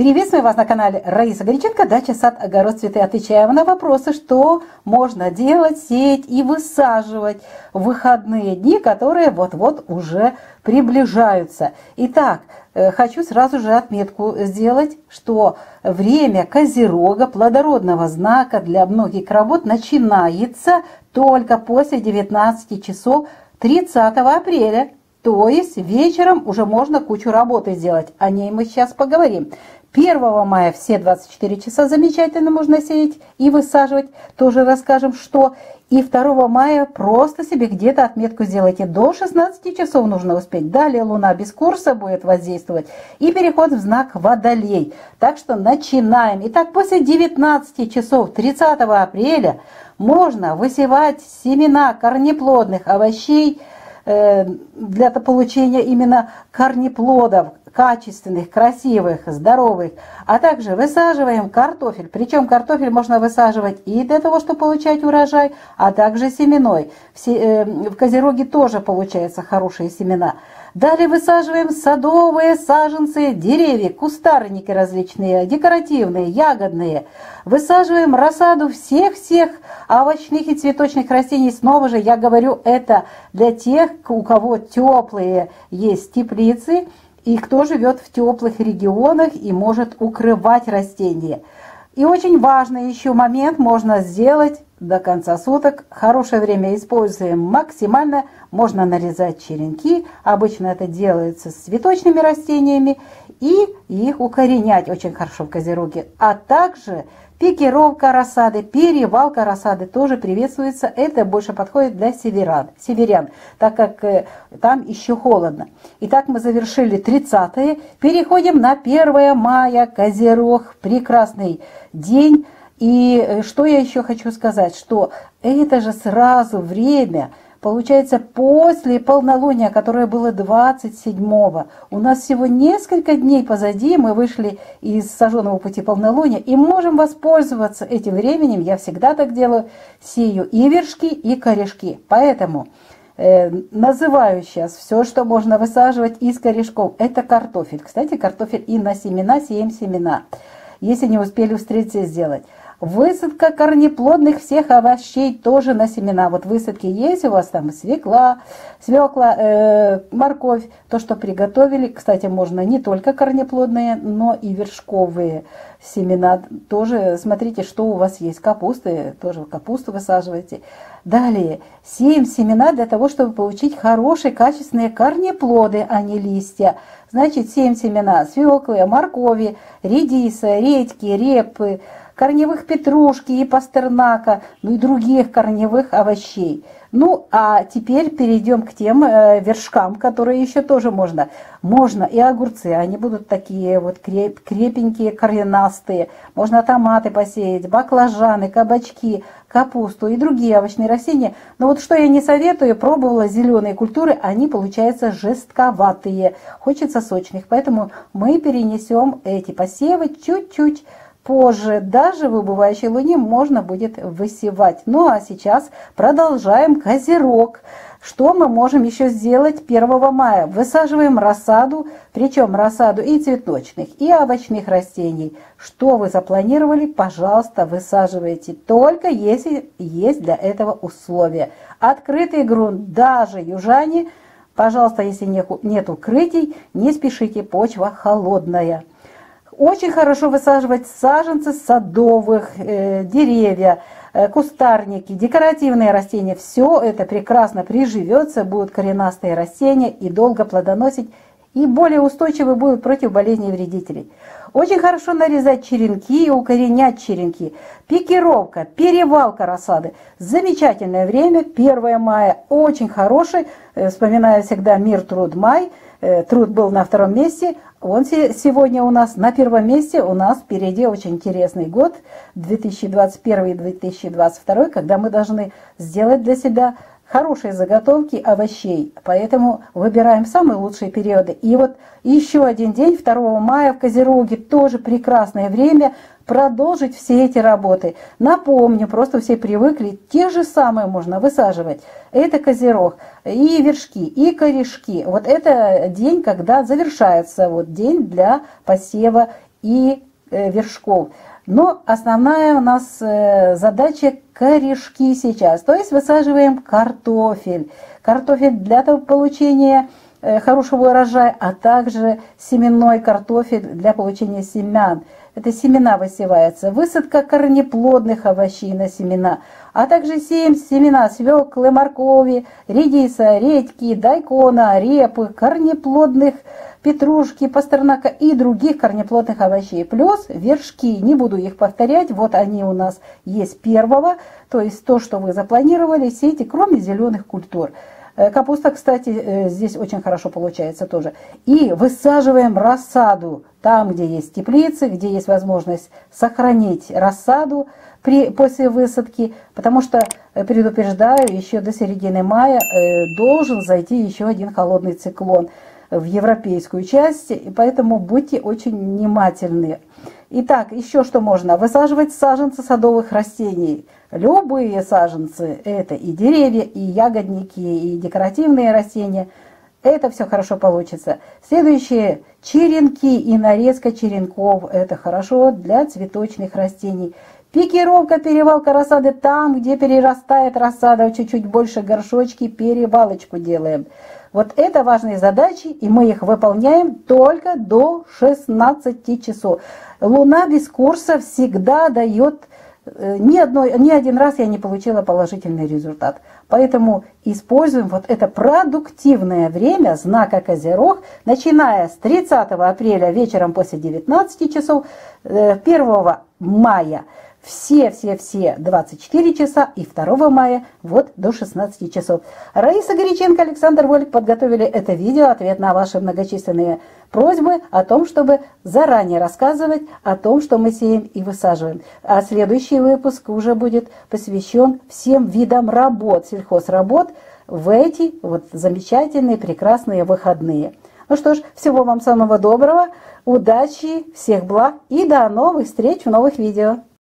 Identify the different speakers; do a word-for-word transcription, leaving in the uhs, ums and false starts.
Speaker 1: Приветствую вас на канале Раиса Горяченко, дача, сад, огород, цветы. Отвечаем на вопросы, что можно делать, сеять и высаживать в выходные дни, которые вот-вот уже приближаются. Итак, хочу сразу же отметку сделать, что время Козерога, плодородного знака для многих работ, начинается только после девятнадцати часов тридцатого апреля. То есть вечером уже можно кучу работы сделать. О ней мы сейчас поговорим. первого мая все двадцать четыре часа замечательно можно сеять и высаживать. Тоже расскажем, что. И второго мая просто себе где-то отметку сделайте. До шестнадцати часов нужно успеть. Далее Луна без курса будет воздействовать. И переход в знак Водолей. Так что начинаем. Итак, после девятнадцати часов тридцатого апреля можно высевать семена корнеплодных овощей, для получения именно корнеплодов, качественных, красивых, здоровых. А также высаживаем картофель. Причем картофель можно высаживать и для того, чтобы получать урожай, а также семенной. В Козероге тоже получаются хорошие семена. Далее высаживаем садовые саженцы, деревья, кустарники различные, декоративные, ягодные. Высаживаем рассаду всех-всех овощных и цветочных растений. Снова же я говорю, это для тех, у кого теплые есть теплицы и кто живет в теплых регионах и может укрывать растения. И очень важный еще момент можно сделать до конца суток. Хорошее время используем максимально. Можно нарезать черенки. Обычно это делается с цветочными растениями. И их укоренять очень хорошо в Козероге. А также пикировка рассады, перевалка рассады тоже приветствуется. Это больше подходит для северян, северян так как э, там еще холодно. Итак, мы завершили тридцатое. Переходим на первое мая. Козерог. Прекрасный день. И что я еще хочу сказать, что это же сразу время, получается, после полнолуния, которое было двадцать седьмого. У нас всего несколько дней позади, мы вышли из сожженного пути полнолуния и можем воспользоваться этим временем. Я всегда так делаю, сею и вершки, и корешки. Поэтому э, называю сейчас все, что можно высаживать из корешков. Это картофель. Кстати, картофель и на семена сеем семена, если не успели встретиться сделать. Высадка корнеплодных всех овощей тоже на семена. Вот высадки есть у вас там свекла, свекла, э, морковь, то, что приготовили. Кстати, можно не только корнеплодные, но и вершковые семена. Тоже смотрите, что у вас есть. Капусты, тоже капусту высаживайте. Далее, сеем семена для того, чтобы получить хорошие, качественные корнеплоды, а не листья. Значит, сеем семена свеклы, моркови, редиса, редьки, репы, корневых петрушки и пастернака, ну и других корневых овощей. Ну, а теперь перейдем к тем э, вершкам, которые еще тоже можно. Можно и огурцы, они будут такие вот креп, крепенькие, коренастые. Можно томаты посеять, баклажаны, кабачки, капусту и другие овощные растения. Но вот что я не советую, пробовала зеленые культуры, они получаются жестковатые. Хочется сочных, поэтому мы перенесем эти посевы чуть-чуть позже. Даже в убывающей луне можно будет высевать. Ну а сейчас продолжаем Козерог. Что мы можем еще сделать первого мая? Высаживаем рассаду, причем рассаду и цветочных, и овощных растений. Что вы запланировали, пожалуйста, высаживайте. Только если есть для этого условия. Открытый грунт, даже южане, пожалуйста, если нет укрытий, не спешите, почва холодная. Очень хорошо высаживать саженцы садовых, э, деревья, э, кустарники, декоративные растения. Все это прекрасно приживется, будут коренастые растения и долго плодоносить, и более устойчивы будут против болезней и вредителей. Очень хорошо нарезать черенки и укоренять черенки. Пикировка, перевалка рассады. Замечательное время, первое мая, очень хороший. Э, вспоминаю всегда мир, труд, май. Э, труд был на втором месте. Он сегодня у нас на первом месте. У нас впереди очень интересный год, две тысячи двадцать первый — две тысячи двадцать второй, когда мы должны сделать для себя хорошие заготовки овощей. Поэтому выбираем самые лучшие периоды. И вот еще один день, второго мая в Козероге, тоже прекрасное время продолжить все эти работы. Напомню, просто все привыкли, те же самые можно высаживать. Это Козерог, и вершки, и корешки. Вот это день, когда завершается вот день для посева и вершков. Но основная у нас задача корешки сейчас. То есть высаживаем картофель. Картофель для получения хорошего урожая, а также семенной картофель для получения семян. Это семена высевается. Высадка корнеплодных овощей на семена. А также сеем семена свеклы, моркови, редиса, редьки, дайкона, репы, корнеплодных петрушки, пастернака и других корнеплодных овощей. Плюс вершки. Не буду их повторять. Вот они у нас есть первого. То есть то, что вы запланировали, сейте, кроме зеленых культур. Капуста, кстати, здесь очень хорошо получается тоже. И высаживаем рассаду там, где есть теплицы, где есть возможность сохранить рассаду при, после высадки. Потому что, предупреждаю, еще до середины мая должен зайти еще один холодный циклон в европейскую часть. И поэтому будьте очень внимательны. Итак, еще что можно? Высаживать саженцы садовых растений. Любые саженцы, это и деревья, и ягодники, и декоративные растения. Это все хорошо получится. Следующее, черенки и нарезка черенков. Это хорошо для цветочных растений. Пикировка, перевалка рассады там, где перерастает рассада, чуть-чуть больше горшочки, перевалочку делаем. Вот это важные задачи, и мы их выполняем только до шестнадцати часов. Луна без курса всегда дает, ни, одной, ни один раз я не получила положительный результат. Поэтому используем вот это продуктивное время знака Козерог, начиная с тридцатого апреля вечером после девятнадцати часов, первого мая. Все-все-все двадцать четыре часа и второго мая вот до шестнадцати часов. Раиса Горяченко, Александр Волик подготовили это видео, ответ на ваши многочисленные просьбы о том, чтобы заранее рассказывать о том, что мы сеем и высаживаем. А следующий выпуск уже будет посвящен всем видам работ, сельхозработ в эти вот замечательные, прекрасные выходные. Ну что ж, всего вам самого доброго, удачи, всех благ и до новых встреч в новых видео.